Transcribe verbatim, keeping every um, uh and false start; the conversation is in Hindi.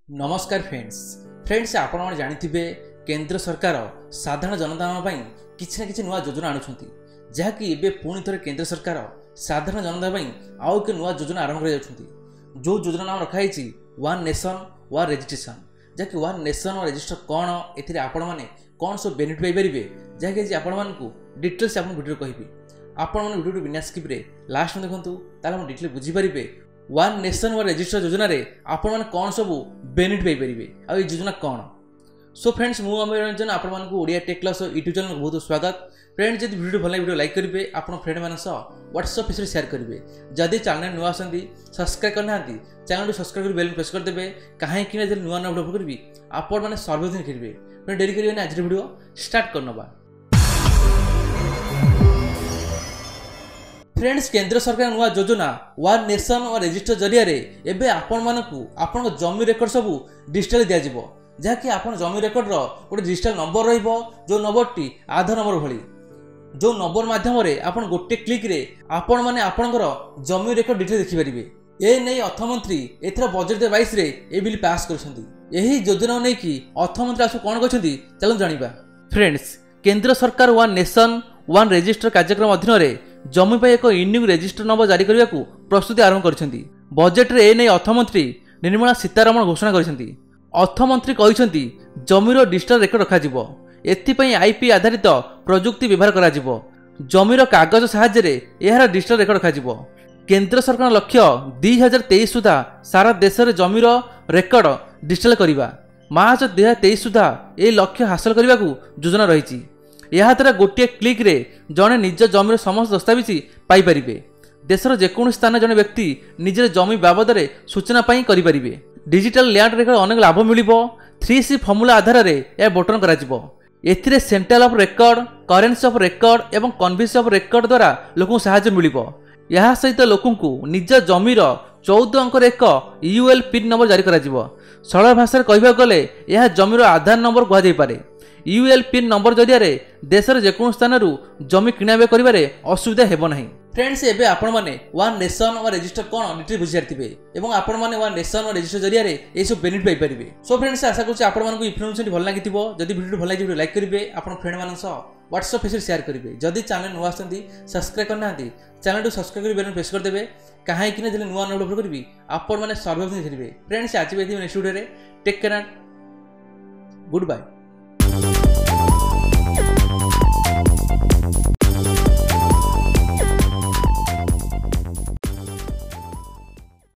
नमस्कार फ्रेंड्स फ्रेंड्स आपण मैंने जानिथिबे केंद्र सरकार साधारण जनता किसी ना कि नुआ योजना आणुछंती जहाँकि एबे पुणी थरे केंद्र सरकार साधारण जनता आउ एक नुआ योजना आरंभ कर जो योजना नाम रखाई वन नेशन वन रजिस्ट्रेशन जहाँकि वन नेशन वन रजिस्टर कौन ए आपण मैंने कौन सब बेनिफिट पाइपर जहाँकि आपण मानू डिटेल्स आप वीडियो कहि आपण मैंने वीडियो बिना स्किप लास्ट में देखूँ ताल डिटेल बुझीपारे वन नेशन वन रजिस्टर योजना रे आपण माने कौन सब बेनिफिट पाइपर आ योजना कौन। सो फ्रेंड्स मु अमरंजन आपण मानकु Odia tech class YouTube channel बहुत स्वागत। फ्रेंड्स जदि वीडियो भल वीडियो लाइक करेंगे आपण फ्रेंड मान व्हाट्सएप पे शेयर करेंगे जदि चैनल नुआ आसती सब्सक्राइब करना चैनल सब्सक्राइब कर बेल प्रेस कर देबे कहीं नुआ नुआ वीडियो करी आपण मैंने सर्वदिन करेंगे डेरी करेंगे आज वीडियो स्टार्ट करनबा। फ्रेंड्स केंद्र सरकार नुआ योजना वन नेशन वन रजिस्टर जरिया एबे आपण मानकु आपण जमी रेकर्ड सब डिजिटल दिया जिवो जहाँकि आपण जमी रेकर्ड रो गोटे डिजिटल नंबर रहिबो जो नंबर टी आधार नंबर भली जो नंबर माध्यम रे आपण गोटे क्लिक रे आपण माने आपणकर जमी रेकर्ड डिटेल देखि परिबे। ए नै अर्थमंत्री एथरा बजेट बाईस रे ए बिल पास करछंती एही योजना नै कि अर्थमंत्री आसु कोन कहछंती चलो जानिबा। फ्रेंड्स केंद्र सरकार वन नेशन वन रजिस्टर कार्यक्रम अधीन रे जमी पर एक यूनिक रजिस्टर नंबर जारी करने को प्रस्तुति आरंभ कर बजेट रे एने अर्थमंत्री निर्मला सीतारमण घोषणा कर अर्थमंत्री कहते जमीर डिजिटल रेकर्ड रखा एथिपाई आईपी आधारित प्रजुक्ति व्यवहार करा जमीर कागज साहाय्य यार डिजिटल रेकर्ड रखा केंद्र सरकार लक्ष्य दुई हजार तेईस सुधा सारा देश में जमीर रेकर्ड डिजिटल करने मार्च दुई हजार तेईस सुधा यह लक्ष्य हासिल करने को योजना रही याद्वारा गोटे क्लिक रे जड़े निज जमीर समस्त दस्तावेज पाइपर देशर जेको स्थान जड़े व्यक्ति निजे जमी बाबद में सूचना करें डिजिटल लैंड रेकर्ड अनेक लाभ मिल थ्री सी फर्मुला आधार में यह बटन कर central of record currency of record और कन्वेंस ऑफ रेकर्ड द्वारा लोक साहाय्य मिल यह सहित लोक निज जमीर चौदह अंकर एक यूएल पिन नंबर जारी कर सरल भाषा कहवा गले यह जमीर आधार नंबर कहुपे यूएल पिन नंबर जरिया देश में जेको स्थान जमी किणाबे करिबारे असुविधा हेबो नहीं। फ्रेंड्स एबे आपण माने वन नेशन वन रजिस्टर कोन डिटेल बुझि जारथिबे एवं आपण माने वन नेशन वन रजिस्टर जरिया ए सब बेनिफिट पाइ परिबे। सो फ्रेंड्स आशा करछि आपण मानकु इन्फॉर्मेशन भल लागिथिबो जदि वीडियो भल लागिथिबो लाइक करिवे आपण फ्रेंड मान सह व्हाट्सएप पे शेयर करिवे जदि चैनल नुआ आसंती सब्सक्राइब करना चैनल को सब्सक्राइब कर बेल प्रेस कर देबे कहीं कि ना नुआ नुआ अपलोड करबी आपण माने सर्वदिन करिवे। फ्रेंड्स आज नेक्स्ट वीडियो रे टेक केयर गुड बाय।